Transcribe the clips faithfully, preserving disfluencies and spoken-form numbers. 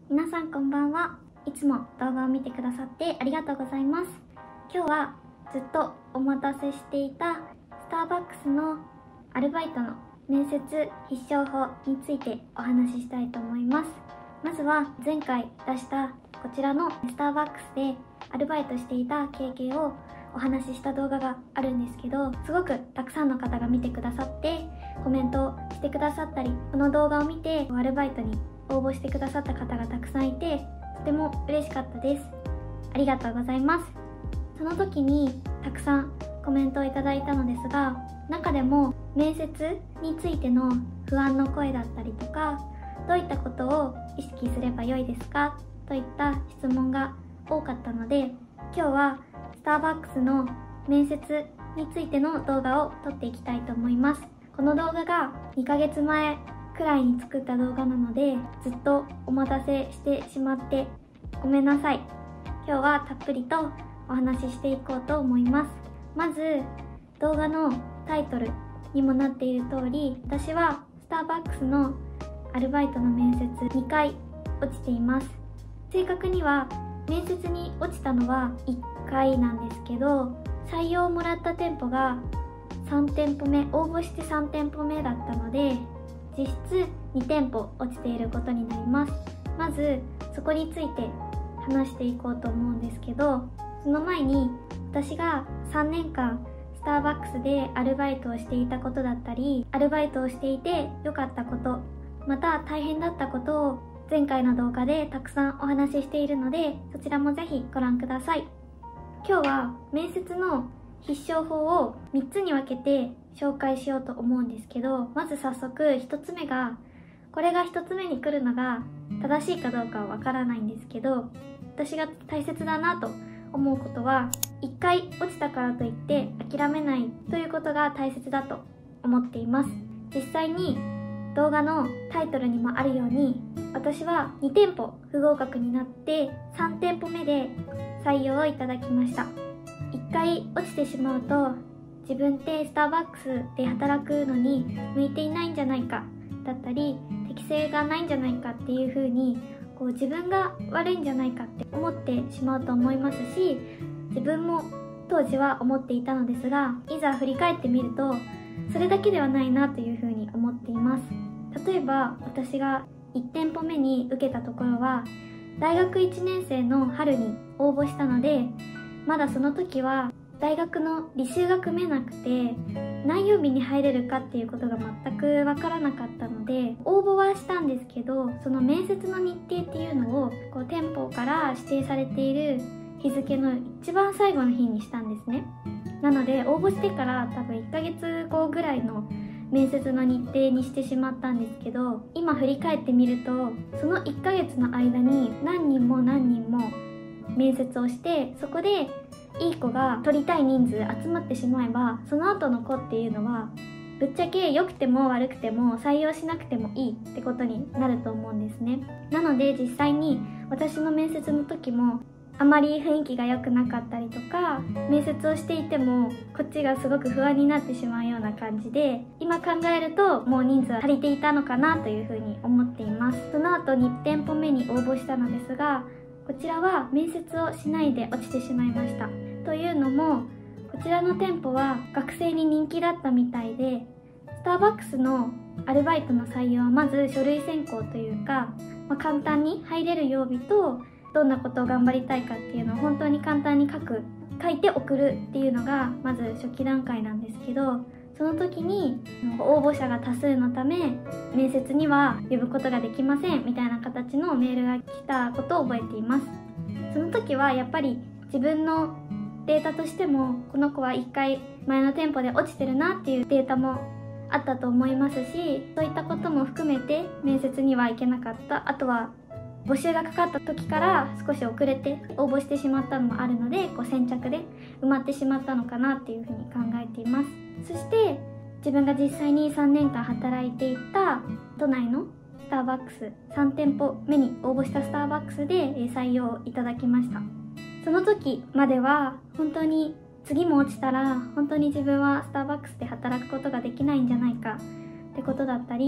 皆さんこんばんは。いつも動画を見てくださってありがとうございます。今日はずっとお待たせしていたスターバックスのアルバイトの面接必勝法についてお話ししたいと思います。まずは前回出したこちらのスターバックスでアルバイトしていた経験をお話しした動画があるんですけど、すごくたくさんの方が見てくださってコメントをしてくださったり、この動画を見てアルバイトに応募してくださった方がたくさんいて、とても嬉しかったです。ありがとうございます。その時にたくさんコメントをいただいたのですが、中でも面接についての不安の声だったりとか、どういったことを意識すればよいですかといった質問が多かったので、今日はスターバックスの面接についての動画を撮っていきたいと思います。この動画がにかげつまえくらいに作った動画なので、ずっとお待たせしてしまってごめんなさい。今日はたっぷりとお話ししていこうと思います。まず動画のタイトルにもなっている通り、私はスターバックスのアルバイトの面接にかい落ちています。正確には面接に落ちたのはいっかいなんですけど、採用をもらった店舗がさんてんぽめ、応募してさんてんぽめだったので、実質にてんぽ落ちていることになります。まずそこについて話していこうと思うんですけど、その前に私がさんねんかんスターバックスでアルバイトをしていたことだったり、アルバイトをしていて良かったこと、また大変だったことを前回の動画でたくさんお話ししているので、そちらもぜひご覧ください。今日は面接の必勝法をみっつに分けて紹介しようと思うんですけど、まず早速ひとつめが、これがひとつめに来るのが正しいかどうかはわからないんですけど、私が大切だなと思うことは、いっかい落ちたからといって諦めないということが大切だと思っています。実際に動画のタイトルにもあるように、私はにてんぽ不合格になってさんてんぽめで採用をいただきました。いっかい落ちてしまうと、自分ってスターバックスで働くのに向いていないんじゃないかだったり、適性がないんじゃないかっていう風にこう自分が悪いんじゃないかって思ってしまうと思いますし、自分も当時は思っていたのですが、いざ振り返ってみるとそれだけではないなという風に思っています。例えば私がいってんぽめに受けたところは大学いちねんせいの春に応募したので、まだその時は大学の履修が組めなくて何曜日に入れるかっていうことが全くわからなかったので、応募はしたんですけど、その面接の日程っていうのをこう店舗から指定されている日付の一番最後の日にしたんですね。なので応募してから多分いっかげつごぐらいの面接の日程にしてしまったんですけど、今振り返ってみると、そのいっかげつの間に何人も何人も面接をして、そこでいい子が取りたい人数集まってしまえば、その後の子っていうのはぶっちゃけ良くても悪くても採用しなくてもいいってことになると思うんですね。なので実際に私の面接の時もあまり雰囲気が良くなかったりとか、面接をしていてもこっちがすごく不安になってしまうような感じで、今考えるともう人数は足りていたのかなというふうに思っています。その後にてんぽめに応募したのですが、こちらは面接をしないで落ちてしまいました。というのも、こちらの店舗は学生に人気だったみたいで、スターバックスのアルバイトの採用はまず書類選考というか、まあ、簡単に入れる曜日とどんなことを頑張りたいかっていうのを本当に簡単に書く書いて送るっていうのがまず初期段階なんですけど、その時に応募者が多数のため面接には呼ぶことができませんみたいな形のメールが来たことを覚えています。その時はやっぱり自分のデータとしても、この子はいっかい前の店舗で落ちてるなっていうデータもあったと思いますし、そういったことも含めて面接には行けなかった、あとは募集がかかった時から少し遅れて応募してしまったのもあるので、こう先着で埋まってしまったのかなっていうふうに考えています。そして自分が実際にさんねんかん働いていた都内のスターバックスさんてんぽめに応募したスターバックスで採用いただきました。その時までは本当に次も落ちたら本当に自分はスターバックスで働くことができないんじゃないかってことだったり、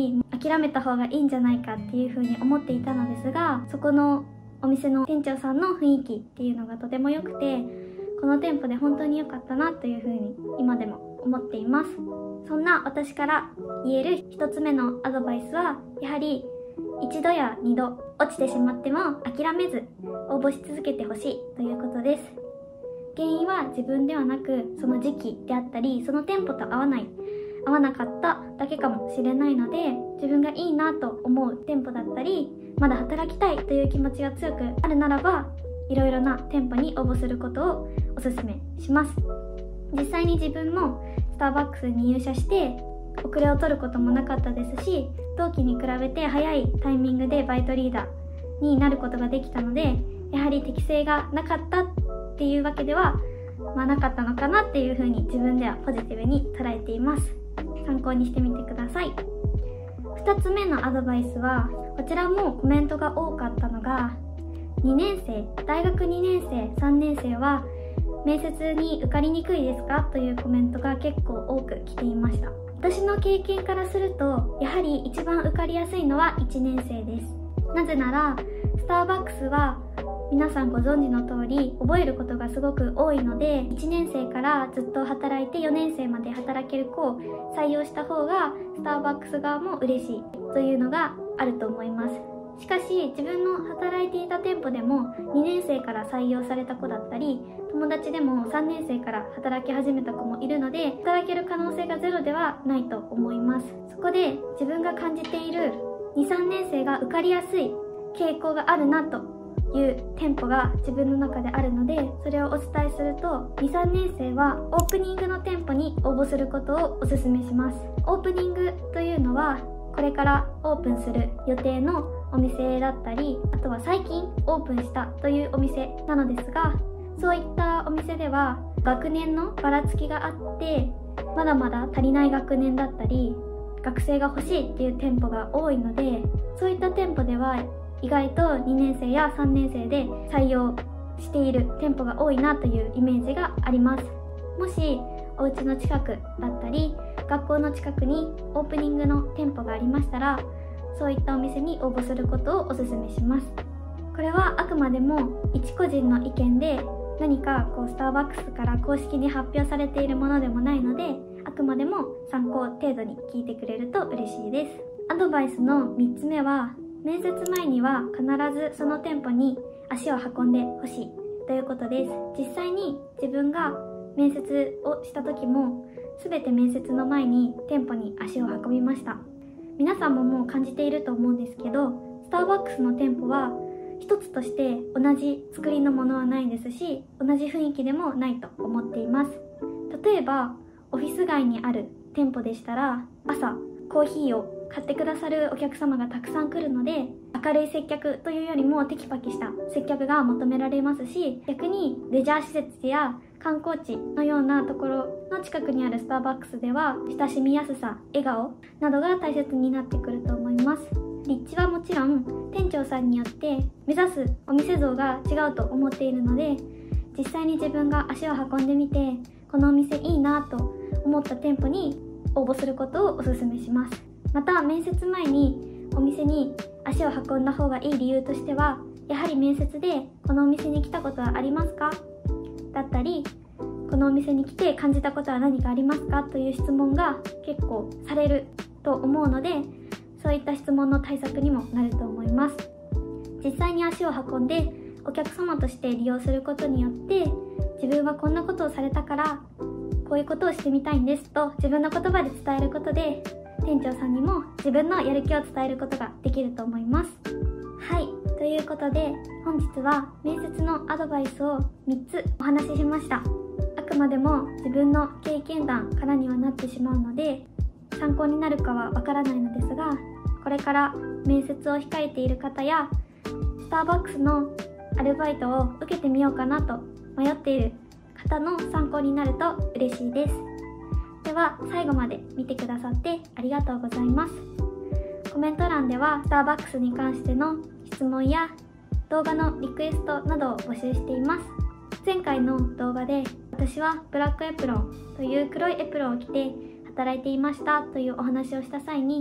諦めた方がいいんじゃないかっていうふうに思っていたのですが、そこのお店の店長さんの雰囲気っていうのがとても良くて、この店舗で本当に良かったなというふうに今でも思っています。そんな私から言える一つ目のアドバイスは、やはり一度や二度落ちてしまっても諦めず応募し続けてほしいということです。原因は自分ではなく、その時期であったり、その店舗と合わない合わなかっただけかもしれないので、自分がいいなと思う店舗だったり、まだ働きたいという気持ちが強くあるならば、いろいろな店舗に応募することをおすすめします。実際に自分もスターバックスに入社して遅れを取ることもなかったですし、同期に比べて早いタイミングでバイトリーダーになることができたので、やはり適性がなかったっていうわけでは、まあ、なかったのかなっていうふうに自分ではポジティブに捉えています。参考にしてみてください。ふたつめのアドバイスは、こちらもコメントが多かったのが、にねん生、大学にねん生、さんねん生は面接に受かりにくいですかというコメントが結構多く来ていました。私の経験からすると、やはり一番受かりやすいのはいちねん生です。なぜならスターバックスは皆さんご存知の通り覚えることがすごく多いので、いちねん生からずっと働いてよねん生まで働ける子を採用した方がスターバックス側も嬉しいというのがあると思います。しかし自分の働いていた店舗でもにねん生から採用された子だったり、友達でもさんねん生から働き始めた子もいるので、働ける可能性がゼロではないと思います。そこで自分が感じているに、さんねん生が受かりやすい傾向があるなという店舗が自分の中であるので、それをお伝えすると、に、さんねん生はオープニングの店舗に応募することをお勧めします。オープニングというのはこれからオープンする予定のお店だったり、あとは最近オープンしたというお店なのですが、そういったお店では学年のばらつきがあって、まだまだ足りない学年だったり学生が欲しいっていう店舗が多いので、そういった店舗では意外とにねん生やさんねん生で採用している店舗が多いなというイメージがあります。もしお家の近くだったり学校の近くにオープニングの店舗がありましたら、そういったお店に応募することをお勧めします。これはあくまでも一個人の意見で、何かこうスターバックスから公式に発表されているものでもないので、あくまでも参考程度に聞いてくれると嬉しいです。アドバイスのみっつめは、面接前には必ずその店舗に足を運んでほしいということです。実際に自分が面接をした時も、全て面接の前に店舗に足を運びました。皆さんももう感じていると思うんですけど、スターバックスの店舗は一つとして同じ作りのものはないですし、同じ雰囲気でもないと思っています。例えばオフィス街にある店舗でしたら、朝コーヒーを買ってくださるお客様がたくさん来るので、明るい接客というよりもテキパキした接客が求められますし、逆にレジャー施設や観光地のようなところの近くにあるスターバックスでは、親しみやすさ、笑顔などが大切になってくると思います。立地はもちろん店長さんによって目指すお店像が違うと思っているので、実際に自分が足を運んでみて、このお店いいなと思った店舗に応募することをお勧めします。また面接前にお店に足を運んだ方がいい理由としては、やはり面接でこのお店に来たことはありますかだったり、このお店に来て感じたことは何かありますかという質問が結構されると思うので、そういった質問の対策にもなると思います。実際に足を運んでお客様として利用することによって、自分はこんなことをされたからこういうことをしてみたいんですと自分の言葉で伝えることで、店長さんにも自分のやる気を伝えることができると思います。はい、ということで本日は面接のアドバイスをみっつお話ししました。あくまでも自分の経験談からにはなってしまうので、参考になるかはわからないのですが、これから面接を控えている方やスターバックスのアルバイトを受けてみようかなと迷っている方の参考になると嬉しいです。では最後まで見てくださってありがとうございます。コメント欄ではスターバックスに関しての質問や動画のリクエストなどを募集しています。前回の動画で私はブラックエプロンという黒いエプロンを着て働いていましたというお話をした際に、ブ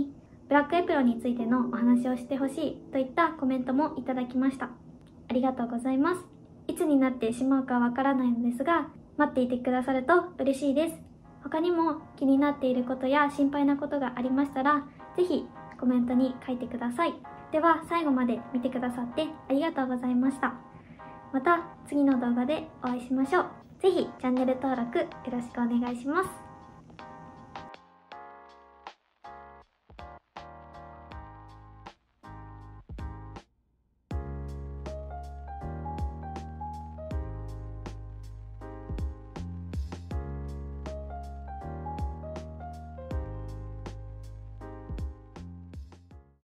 ブラックエプロンについてのお話をしてほしいといったコメントもいただきました。ありがとうございます。いつになってしまうかわからないのですが、待っていてくださると嬉しいです。他にも気になっていることや心配なことがありましたら、ぜひコメントに書いてください。では最後まで見てくださってありがとうございました。また次の動画でお会いしましょう。ぜひチャンネル登録よろしくお願いします。